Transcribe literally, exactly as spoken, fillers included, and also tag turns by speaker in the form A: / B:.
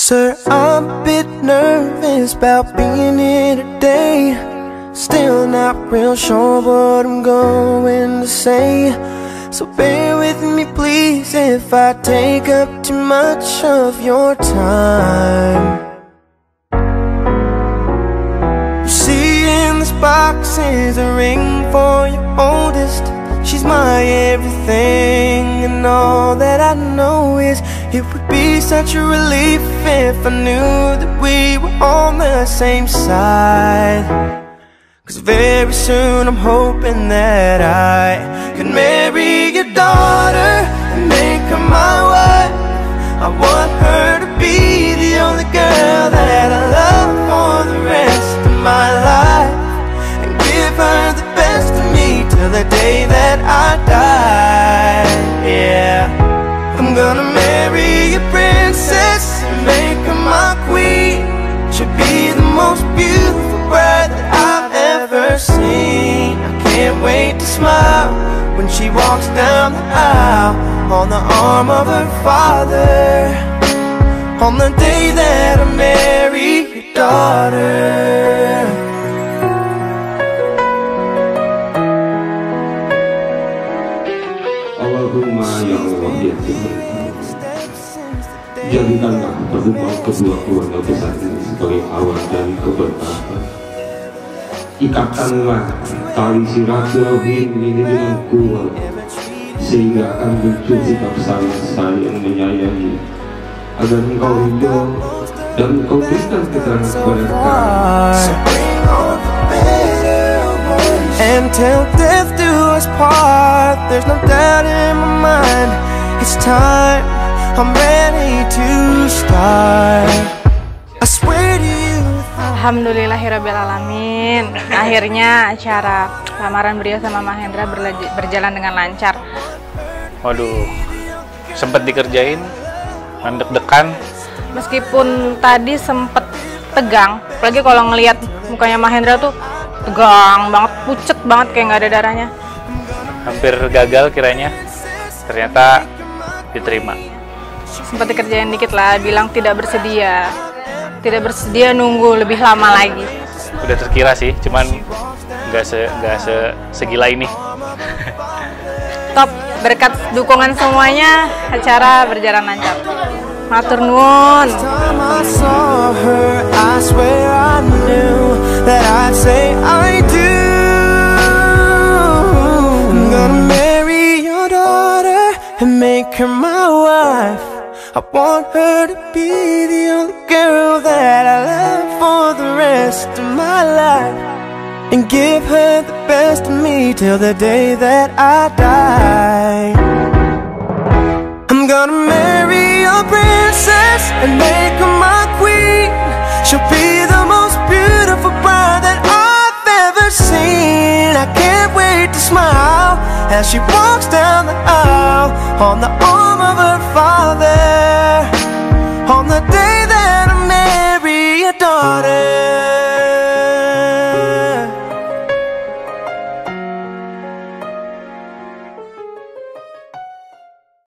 A: Sir, I'm a bit nervous about being here today. Still not real sure what I'm going to say. So bear with me please if I take up too much of your time. You see in this box is a ring for your oldest. She's my everything, and all that I know is it would be such a relief if I knew that we were on the same side. Cause very soon I'm hoping that I could marry your daughter and make her my wife. I want her to be the only girl that I love for the rest of my life, and give her the best of me till the day that I die. Yeah, I'm gonna marry a princess and make her my queen. She'll be the most beautiful bride that I've ever seen. I can't wait to smile when she walks down the aisle on the arm of her father, on the day that I marry your daughter.
B: Allahumma ya Allah ya Tuhan, jadikanlah pertemuan kedua keluarga besar ini sebagai awal dari keberkahan. Ikatkanlah tali silaturahim ini dengan kuat, sehingga akan muncul sikap saling-saling menyayangi, agar engkau ridho dan engkau berikan keterangan kepada kami.
A: And till death do us part, there's no doubt in my mind, it's time, I'm ready to start. I swear to you.
C: Alhamdulillahirrabbilalamin. Akhirnya acara lamaran beliau sama Mahendra berjalan dengan lancar.
D: Waduh, sempet dikerjain, deg-degan.
C: Meskipun tadi sempet tegang, apalagi kalau ngelihat mukanya Mahendra tuh tegang banget, pucet banget kayak nggak ada darahnya.
D: Hampir gagal kiranya, ternyata diterima.
C: Sempat dikerjain dikit lah, bilang tidak bersedia, tidak bersedia nunggu lebih lama lagi.
D: Udah terkira sih, cuman nggak se nggak se segila ini.
C: Top, berkat dukungan semuanya, acara berjalan lancar. Matur nuwun.
A: That I'd say I do. I'm gonna marry your daughter and make her my wife. I want her to be the only girl that I love for the rest of my life, and give her the best of me till the day that I die. I'm gonna marry your princess and make her my queen. She'll be the most beautiful bride that I've ever seen. I can't wait to smile as she walks down the aisle on the arm of her father.